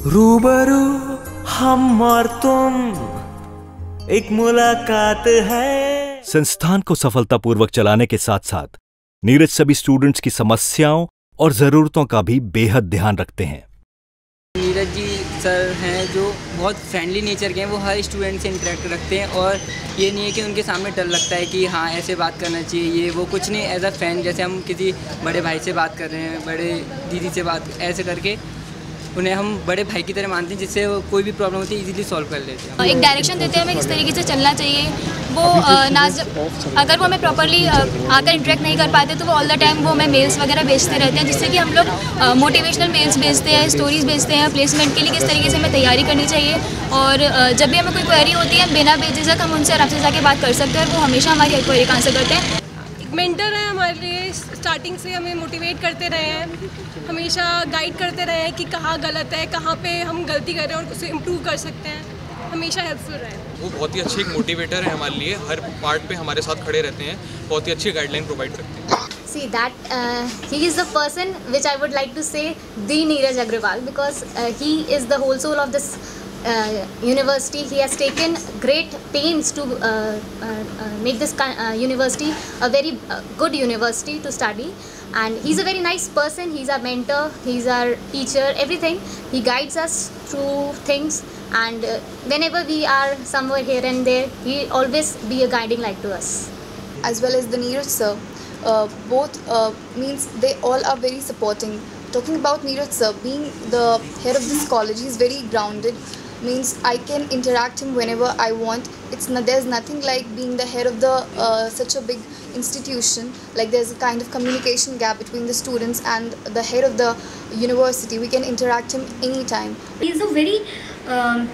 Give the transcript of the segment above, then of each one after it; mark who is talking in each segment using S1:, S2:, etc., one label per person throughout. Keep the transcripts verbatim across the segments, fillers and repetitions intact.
S1: रूबरू हम और तुम, एक मुलाकात है।
S2: संस्थान को सफलतापूर्वक चलाने के साथ साथ नीरज सभी स्टूडेंट्स की समस्याओं और जरूरतों का भी बेहद ध्यान रखते हैं।
S3: नीरज जी सर हैं जो बहुत फ्रेंडली नेचर के हैं, वो हर स्टूडेंट से इंटरेक्ट रखते हैं और ये नहीं है कि उनके सामने डर लगता है कि हाँ ऐसे बात करना चाहिए, ये वो कुछ नहीं। एज अ फ्रेंड जैसे हम किसी बड़े भाई से बात कर रहे हैं, बड़े दीदी से बात, ऐसे करके उन्हें हम बड़े भाई की तरह मानते हैं, जिससे कोई भी प्रॉब्लम होती है इजीली सॉल्व कर लेते हैं।
S4: एक डायरेक्शन देते हैं हमें किस तरीके से चलना चाहिए। वो ना अगर वो हमें प्रॉपर्ली आकर इंटरेक्ट नहीं कर पाते तो वो ऑल द टाइम वो हमें मेल्स वगैरह भेजते रहते हैं, जिससे कि हम लोग मोटिवेशनल मेल्स भेजते हैं, स्टोरीज भेजते हैं, प्लेसमेंट के लिए किस तरीके से हमें तैयारी करनी चाहिए। और जब भी हमें कोई क्वेरी होती है बिना बेझिझक हम उनसे आराम से जाके बात कर सकते हैं और वो हमेशा हमारी हर क्वेरी का आंसर करते हैं।
S5: मेंटर है हमारे लिए, स्टार्टिंग से हमें मोटिवेट करते रहे हैं, हमेशा गाइड करते रहे हैं कि कहाँ गलत है, कहाँ पे हम गलती कर रहे हैं और उसे इम्प्रूव कर सकते हैं, हमेशा हेल्पफुल रहे।
S6: वो बहुत ही अच्छे एक मोटिवेटर है हमारे लिए, हर पार्ट पे हमारे साथ खड़े रहते हैं, बहुत ही अच्छी गाइडलाइन प्रोवाइड करते हैं।
S7: See that uh, he is the person which I would like to say the Neeraj Agrawal, because uh, he is the whole soul of this uh, university. He has taken great pains to uh, uh, uh, make this uh, university a very uh, good university to study, and he's a very nice person. He's our mentor, he's our teacher, everything. He guides us through things, and uh, whenever we are somewhere here and there, he always be a guiding light to us.
S8: As well as the Neeraj sir, uh, both uh, means they all are very supporting. Talking about Neeraj sir, being the head of this college, he is very grounded, means I can interact him whenever I want. It's not, there's nothing like being the head of the uh, such a big institution, like there's a kind of communication gap between the students and the head of the university. We can interact him anytime.
S9: He's a very um,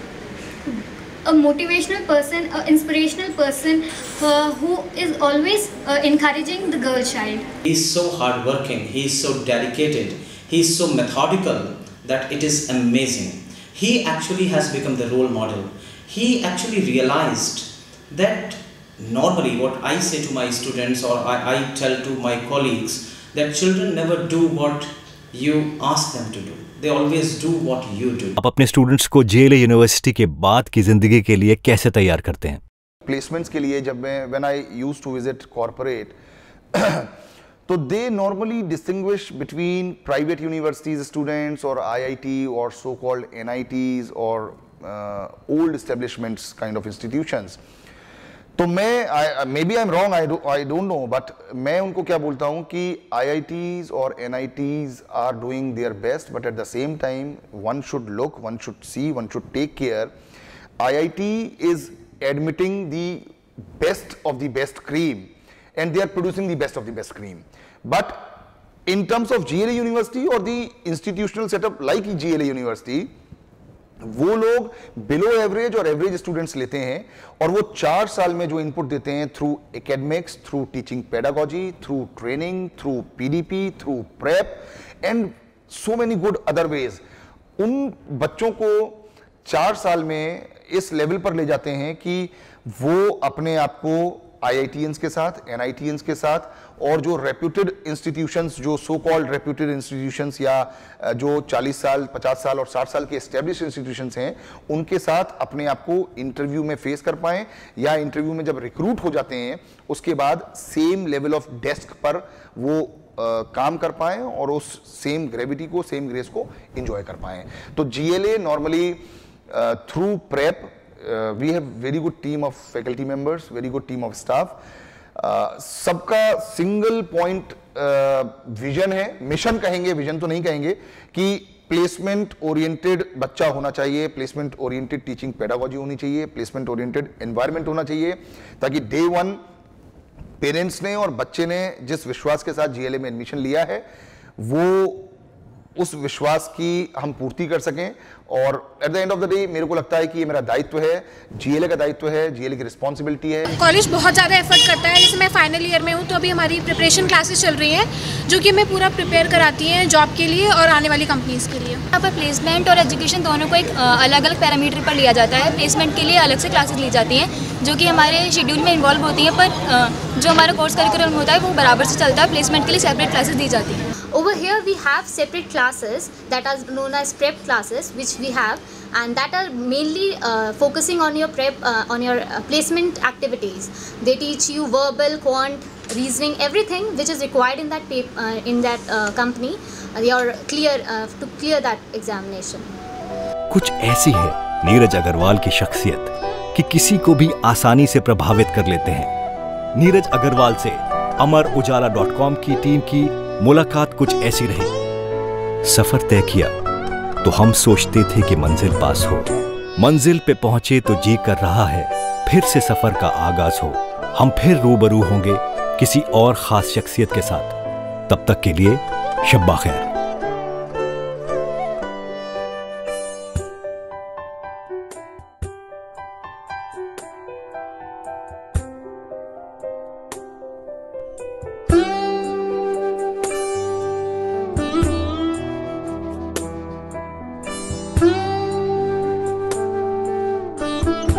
S9: a motivational person, an inspirational person uh, who is always uh, encouraging the girl child.
S10: He's so hardworking, he's so dedicated, he's so methodical that it is amazing. He actually has become the role model. He actually realized that normally what I say to my students or I, I tell to my colleagues that children never do what you ask them to do. They always do what you do.
S2: आप अपने students को जेएलए university के बाद की जिंदगी के लिए कैसे तैयार करते हैं?
S11: प्लेसमेंट्स के लिए जब मैं when I used to visit corporate तो they normally distinguish between private universities students और आईआईटी और सो कॉल्ड एनआईटीज और old establishments kind of institutions. तो मैं may be I am wrong, I don't know, but मैं उनको क्या बोलता हूँ कि आईआईटीज और NITs are doing their best, but at the same time one should look, one should see, one should take care. IIT is admitting the best of the best cream and they are producing the best of the best cream, but in terms of G L A University or the institutional setup like G L A University, वो लोग below average और average students लेते हैं और वो चार साल में जो इनपुट देते हैं through academics, through teaching pedagogy, through training, through PDP, through prep and so many good other ways, उन बच्चों को चार साल में इस लेवल पर ले जाते हैं कि वो अपने आप को आईआईटीएंस के साथ, एनआईटीएंस के साथ और जो रेप्यूटेड इंस्टीट्यूशंस, जो सो कॉल्ड रेप्यूटेड इंस्टीट्यूशंस या जो चालीस साल, पचास साल और साठ साल के एस्टेब्लिश इंस्टीट्यूशंस हैं, उनके साथ अपने आप को इंटरव्यू में फेस कर पाएं या इंटरव्यू में जब रिक्रूट हो जाते हैं उसके बाद सेम लेवल ऑफ डेस्क पर वो आ, काम कर पाएं और उस सेम ग्रेविटी को, सेम ग्रेस को एंजॉय कर पाएं। तो GLA normally through prep Uh, we have very good team of faculty members, very good team of staff. uh, सबका सिंगल पॉइंट विजन है, मिशन कहेंगे, विजन तो नहीं कहेंगे, कि प्लेसमेंट ओरिएंटेड बच्चा होना चाहिए, प्लेसमेंट ओरिएंटेड टीचिंग पेडागोजी होनी चाहिए, प्लेसमेंट ओरिएंटेड एनवायरनमेंट होना चाहिए, ताकि डे वन पेरेंट्स ने और बच्चे ने जिस विश्वास के साथ जीएलए में एडमिशन लिया है वो उस विश्वास की हम पूर्ति कर सकें। और at the end of the day मेरे को लगता है कि ये मेरा दायित्व है, जीएलए का दायित्व है, जीएलए की रिस्पॉन्सिबिलिटी है।
S5: कॉलेज बहुत ज़्यादा एफर्ट करता है, जैसे मैं फाइनल ईयर में हूँ तो अभी हमारी प्रिपरेशन क्लासेस चल रही हैं जो कि हमें पूरा प्रिपेयर कराती हैं जॉब के लिए और आने वाली कंपनीज के लिए।
S4: यहाँ पर प्लेसमेंट और एजुकेशन दोनों को एक अलग अलग पैरामीटर पर लिया जाता है। प्लेसमेंट के लिए अलग से क्लासेस ली जाती हैं जो कि हमारे शेड्यूल में इन्वॉल्व होती हैं, पर जो हमारा कोर्स करिकुलम होता है वो बराबर से चलता है। प्लेसमेंट के लिए सेपरेट क्लासेस दी जाती हैं।
S7: over here we have separate classes that are known as prep classes, which we have, and that are mainly uh, focusing on your prep, uh, on your uh, placement activities. They teach you verbal, quant, reasoning, everything which is required in that paper, uh, in that uh, company. Uh, you're clear uh, to clear that examination.
S2: कुछ ऐसी है नीरज अग्रवाल की शख्सियत कि किसी को भी आसानी से प्रभावित कर लेते हैं। नीरज अग्रवाल से अमर उजाला डॉट कॉम की टीम की मुलाकात कुछ ऐसी रही। सफर तय किया तो हम सोचते थे कि मंजिल पास हो, मंजिल पे पहुंचे तो जी कर रहा है फिर से सफर का आगाज हो। हम फिर रूबरू होंगे किसी और खास शख्सियत के साथ। तब तक के लिए शब्बा खैर।
S12: Hmm.